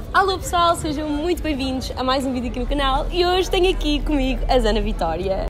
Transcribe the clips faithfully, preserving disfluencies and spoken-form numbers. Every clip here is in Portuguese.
Alô pessoal, sejam muito bem-vindos a mais um vídeo aqui no canal e hoje tenho aqui comigo a Ana Vitória.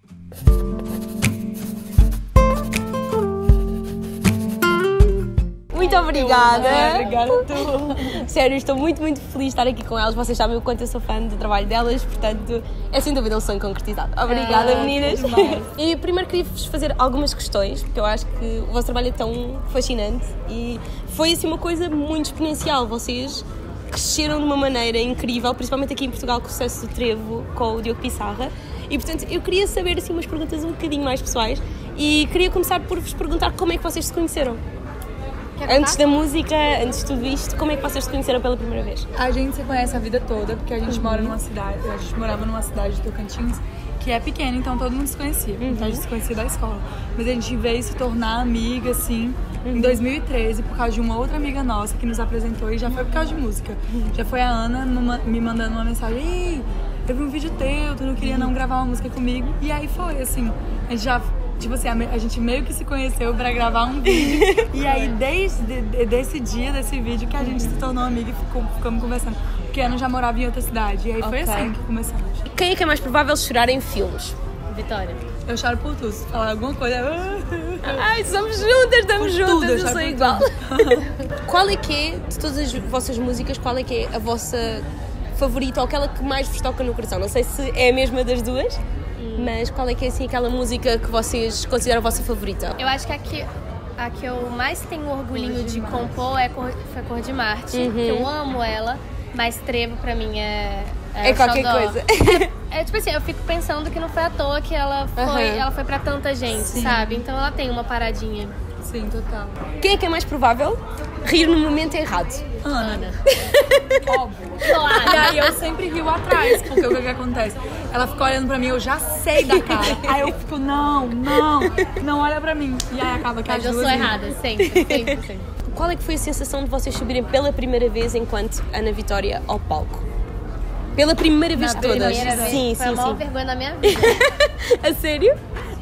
Muito obrigada. Obrigada a tu. Sério, estou muito, muito feliz de estar aqui com elas. Vocês sabem o quanto eu sou fã do trabalho delas, portanto, é sem dúvida um sonho concretizado. Obrigada, ah, meninas. E primeiro queria-vos fazer algumas questões, porque eu acho que o vosso trabalho é tão fascinante e foi assim uma coisa muito exponencial. Vocês cresceram de uma maneira incrível, principalmente aqui em Portugal com o sucesso do Trevo, com o Diogo Pissarra. E portanto, eu queria saber assim umas perguntas um bocadinho mais pessoais e queria começar por vos perguntar como é que vocês se conheceram. Antes da música, antes de tudo isto, como é que vocês se conheceram pela primeira vez? A gente se conhece a vida toda, porque a gente uhum. mora numa cidade, a gente morava numa cidade de Tocantins, que é pequena, então todo mundo se conhecia. Uhum. Então a gente se conhecia da escola. Mas a gente veio se tornar amiga, assim, uhum. em dois mil e treze, por causa de uma outra amiga nossa que nos apresentou, e já foi por causa de música. Uhum. Já foi a Ana numa, me mandando uma mensagem: ei, eu vi um vídeo teu, tu não queria não gravar uma música comigo? E aí foi, assim, a gente já... Tipo assim, a gente meio que se conheceu pra gravar um vídeo. E aí, desde desse dia, desse vídeo, que a gente se tornou amiga e ficou, ficamos conversando. Porque a Ana já morava em outra cidade. E aí okay. foi assim que começamos. Quem é que é mais provável chorar em filmes? Vitória. Eu choro por tudo. Se falar alguma coisa... Ai, somos juntas, estamos por juntas, tudo, eu, eu sou igual. Qual é que é, de todas as vossas músicas, qual é que é a vossa favorita ou aquela que mais vos toca no coração? Não sei se é a mesma das duas. Mas qual é que é assim aquela música que vocês consideram a vossa favorita? Eu acho que a que, a que eu mais tenho orgulhinho de compor é Cor, foi Cor de Marte, uhum. que eu amo ela, mas Trevo pra mim é... É, é qualquer xodó. Coisa. É, é tipo assim, eu fico pensando que não foi à toa que ela foi, uhum. ela foi pra tanta gente, Sim. sabe? Então ela tem uma paradinha. Sim, total. Quem é que é mais provável rir no momento errado? Ana. Ana. Óbvio. Claro. E aí eu sempre rio atrás, porque o que, que acontece? Ela fica olhando pra mim, eu já sei da cara. Aí eu fico, não, não, não olha pra mim. E aí acaba que Mas as eu duas sou riam. errada, sempre, sempre, sempre. Qual é que foi a sensação de vocês subirem pela primeira vez enquanto Ana Vitória ao palco? Pela primeira vez de todas? Primeira vez. Sim, foi sim, a maior sim. vergonha da minha vida. A sério?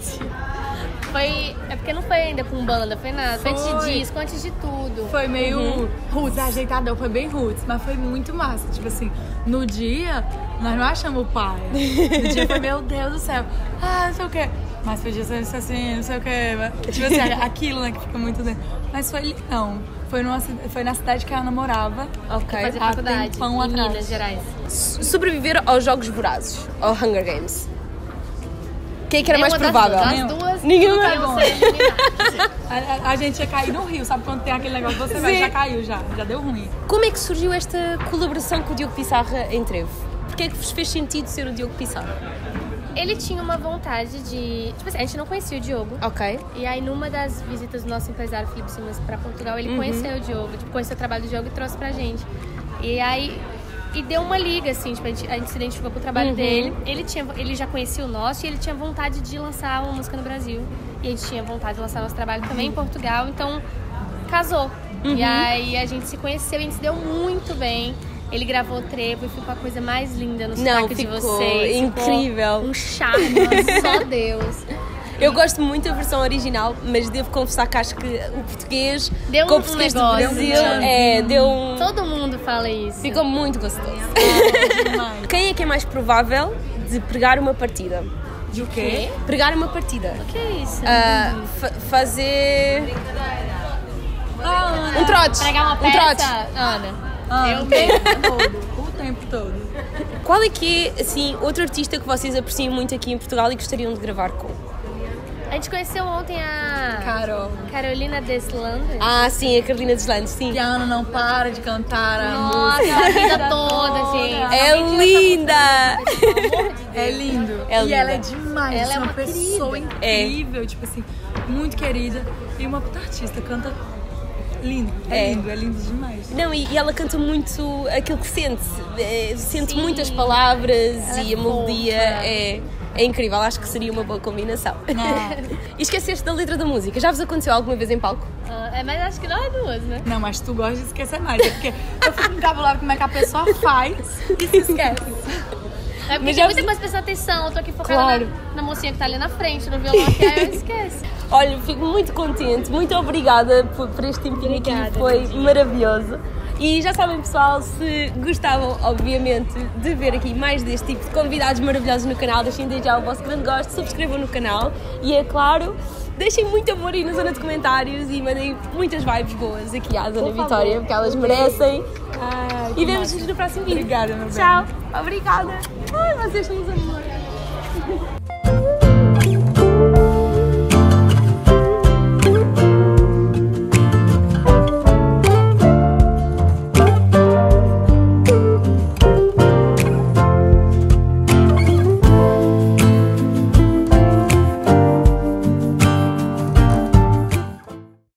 Foi... É porque não foi ainda com banda, foi nada. Foi, Foi. antes de disco, antes de tudo. Foi meio Uhum. roots, ajeitadão, foi bem roots, mas foi muito massa. Tipo assim, no dia, nós não achamos o pai. No dia foi, meu Deus do céu, ah, não sei o quê. Mas podia ser assim, não sei o quê. Tipo assim, aquilo, né, que fica muito dentro. Mas foi, não, foi, numa, foi na cidade que ela namorava. Ok. Fazer faculdade tempão em atrás. Minas Gerais. Sobreviver aos Jogos Vorazes, ao Hunger Games. Quem é que era mais Nenhuma provável? Das duas, das duas Nenhuma. eu vou ser eliminada. A, a, a gente ia cair no rio, sabe quando tem aquele negócio, você vai, já caiu, já, já deu ruim. Como é que surgiu esta colaboração com o Diogo Pissarra em Trevo? Porquê é que vos fez sentido ser o Diogo Pissarra? Ele tinha uma vontade de... Tipo assim, a gente não conhecia o Diogo. Ok. E aí, numa das visitas do nosso empresário Felipe Simas pra Portugal, ele uhum. conheceu o Diogo, tipo, conheceu o trabalho do Diogo e trouxe pra gente. E aí... E deu uma liga, assim, tipo, a gente, a gente se identificou com o trabalho uhum. dele. Ele, tinha, ele já conhecia o nosso e ele tinha vontade de lançar uma música no Brasil. E a gente tinha vontade de lançar nosso trabalho também em Portugal, então casou. Uhum. E aí a gente se conheceu e a gente se deu muito bem. Ele gravou o Trevo e ficou a coisa mais linda no sotaque de vocês. Incrível. Ficou um charme, só Deus. Eu gosto muito da versão original, mas devo confessar que acho que o português, deu um, com o português um negócio, do Brasil, deu um... é, deu um... Todo mundo fala isso. Ficou muito gostoso. É, quem é que é mais provável de pregar uma partida? De o quê? Pregar uma partida. O que é isso? Uh, fa- fazer... Ah, Ana. Um trote. Pregar uma um peça? trote. Ana. Ah, eu o tempo todo, o tempo todo. Qual é que é, assim, outro artista que vocês apreciam muito aqui em Portugal e gostariam de gravar com? A gente conheceu ontem a Carol. Carolina Deslandes. Ah, sim, a Carolina Deslandes, sim. E a Ana não para de cantar a Nossa, música. a vida toda, gente. É linda! É lindo. É e linda. ela é demais. Ela é uma uma pessoa querida. incrível, tipo assim, muito querida. E uma puta artista, canta lindo. É, É. lindo, é lindo demais. Não, e, e ela canta muito aquilo que sente. É, sente Sim. muitas palavras Ela e é a melodia fofa. é, é incrível. Acho que seria uma boa combinação. Ah. E esqueceste da letra da música. Já vos aconteceu alguma vez em palco? Ah, é, mas acho que não é duas, né? Não, mas tu gosta de esquecer mais. É porque eu fico encabulada como é que a pessoa faz e se esquece. É porque Mas tem já- muita coisa prestando atenção. Eu tô aqui focada Claro. na, na mocinha que tá ali na frente, no violão, que aí eu esqueço. Olha, fico muito contente. Muito obrigada por, por este tempinho aqui. Obrigada, Foi Nadine. maravilhoso. E já sabem, pessoal, se gostavam, obviamente, de ver aqui mais deste tipo de convidados maravilhosos no canal, deixem desde já o vosso grande gosto, subscrevam no canal e, é claro, deixem muito amor aí na zona de comentários e mandem muitas vibes boas aqui à Zona Vitória, porque elas merecem. Ai, E vemos-nos no próximo vídeo. Obrigada, meu bem. Tchau. Obrigada. Ai, vocês são os amores.